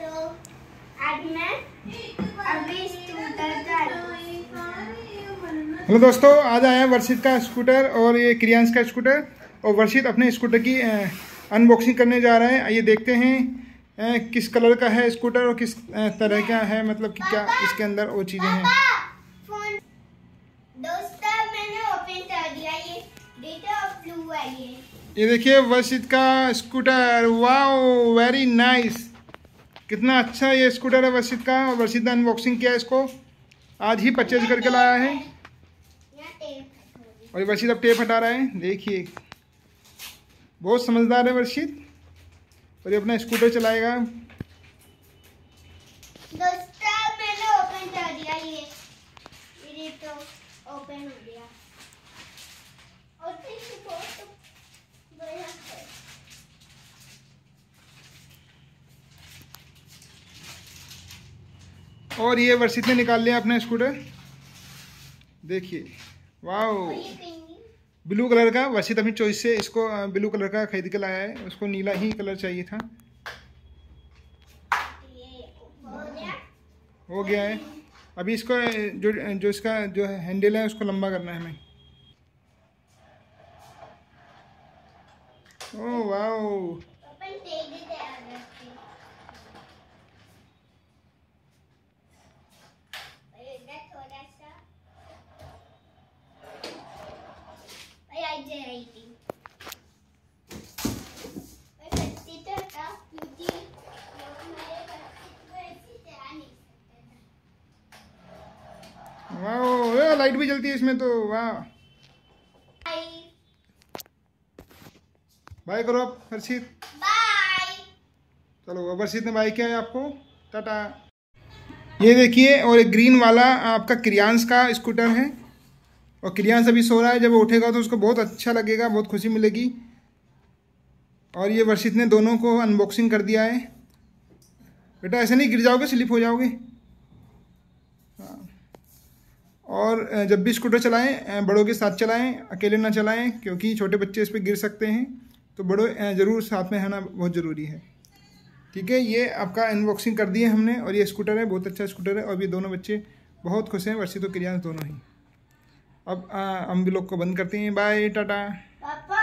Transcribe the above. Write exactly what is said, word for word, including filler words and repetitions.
तो आज मैं अभी स्कूटर का हेलो दोस्तों, आज आया है वर्षित का स्कूटर और ये क्रियांश का स्कूटर। और वर्षित अपने स्कूटर की अनबॉक्सिंग करने जा रहे हैं। आइए देखते हैं किस कलर का है स्कूटर और किस तरह का है, मतलब कि क्या इसके अंदर वो चीज़ें हैं। दोस्तों मैंने ओपन कर दिया। ये डेटा ब्लू है। ये ये देखिए वर्षित का स्कूटर। Wow, very nice. कितना अच्छा ये स्कूटर है वर्षित का। और वर्षित ने अनबॉक्सिंग किया इसको, आज ही परचेज करके लाया है। और वर्षित अब टेप हटा रहा है। देखिए बहुत समझदार है वर्षित, और ये अपना स्कूटर चलाएगा। दोस्तों मैंने ओपन कर दिया। ये ये तो ओपन हो गया। और देखिए बहुत बढ़िया है। और ये वर्षित ने निकाल लिया अपना स्कूटर। देखिए वाओ, ब्लू कलर का। वर्षित अपनी चॉइस से इसको ब्लू कलर का खरीद के लाया है। उसको नीला ही कलर चाहिए था। हो गया है। अभी इसको जो जो इसका जो हैंडल है उसको लंबा करना है हमें। ओह वाओ, वाओ, लाइट भी जलती है इसमें तो। वाह, बाय करो आप हर्षित। बाय। चलो, वर्षित ने बाय किया है आपको। टाटा। ये देखिए, और एक ग्रीन वाला आपका क्रियांश का स्कूटर है। और क्रियांश अभी सो रहा है। जब वो उठेगा तो उसको बहुत अच्छा लगेगा, बहुत खुशी मिलेगी। और ये वर्षित ने दोनों को अनबॉक्सिंग कर दिया है। बेटा ऐसे नहीं गिर जाओगे, स्लिप हो जाओगे। और जब भी स्कूटर चलाएं बड़ों के साथ चलाएं, अकेले ना चलाएं, क्योंकि छोटे बच्चे इस पर गिर सकते हैं। तो बड़ों ज़रूर साथ में रहना बहुत ज़रूरी है। ठीक है, ये आपका अनबॉक्सिंग कर दिए हमने। और ये स्कूटर है, बहुत अच्छा स्कूटर है। और ये दोनों बच्चे बहुत खुश हैं, वर्षित और क्रियांश दोनों ही। अब हम भी लोग को बंद करते हैं। बाय, टाटा।